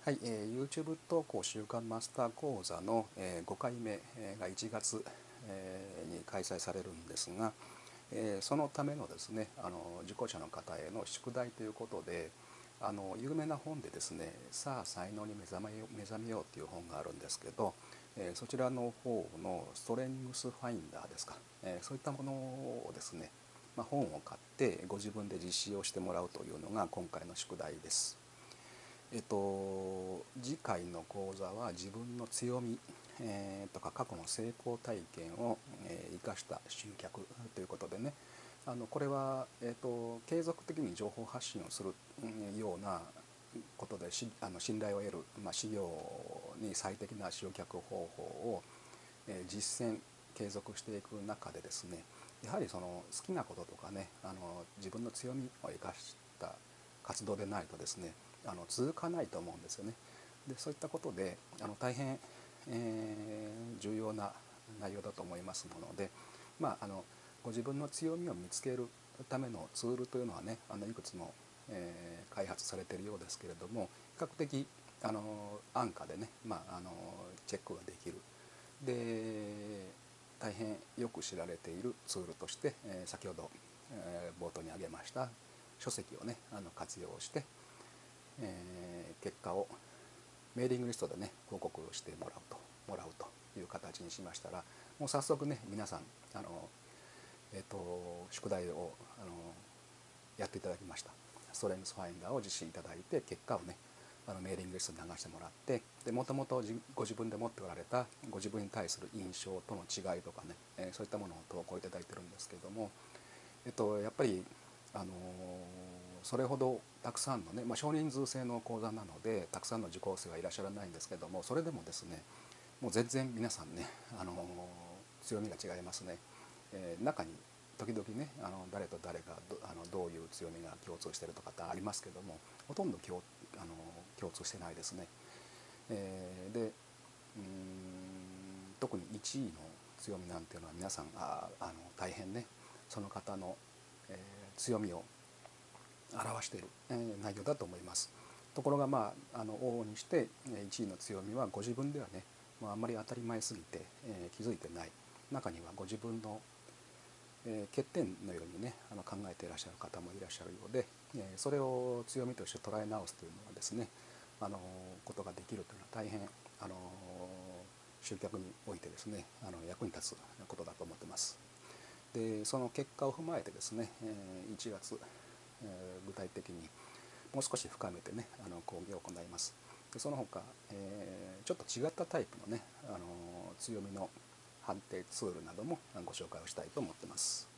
はい、YouTube 投稿週刊マスター講座の、5回目が1月、に開催されるんですが、そのためのですね、受講者の方への宿題ということで、有名な本でですね「さあ才能に目覚めよう」という本があるんですけど、そちらの方のストレングスファインダーですか、そういったものをですね、本を買ってご自分で実施をしてもらうというのが今回の宿題です。次回の講座は自分の強み、とか過去の成功体験を、生かした集客ということでね、これは、継続的に情報発信をするようなことで信頼を得る、事業に最適な集客方法を、実践継続していく中でですね、やはりその好きなこととかね、自分の強みを生かした活動でないとですね、続かないと思うんですよね。でそういったことで大変、重要な内容だと思いますので、ご自分の強みを見つけるためのツールというのはね、いくつも、開発されているようですけれども、比較的安価でね、チェックができる。で大変よく知られているツールとして、先ほど、冒頭に挙げました書籍をね活用して、結果をメーリングリストでね報告してもらうという形にしましたら、もう早速ね皆さん宿題をやっていただきました。ストレングスファインダーを実施いただいて、結果をねメーリングリストに流してもらって、でもともとご自分で持っておられたご自分に対する印象との違いとかね、そういったものを投稿いただいてるんですけれども、やっぱりそれほどたくさんのね、少人数制の講座なのでたくさんの受講生はいらっしゃらないんですけども、それでもですねもう全然皆さんね、強みが違いますね。中に時々ね誰と誰がどういう強みが共通しているとかってありますけども、ほとんど共通してないですね。で特に1位の強みなんていうのは皆さん大変ねその方の、強みを表している、内容だと思います。ところが往々にして1位の強みはご自分ではね、あんまり当たり前すぎて、気づいてない、中にはご自分の、欠点のようにね考えていらっしゃる方もいらっしゃるようで、それを強みとして捉え直すというのはですね、ことができるというのは大変集客においてですね役に立つことだと思ってます。でその結果を踏まえてですね、1月、具体的にもう少し深めてね講義を行います。でその他、ちょっと違ったタイプのね強みの判定ツールなどもご紹介をしたいと思ってます。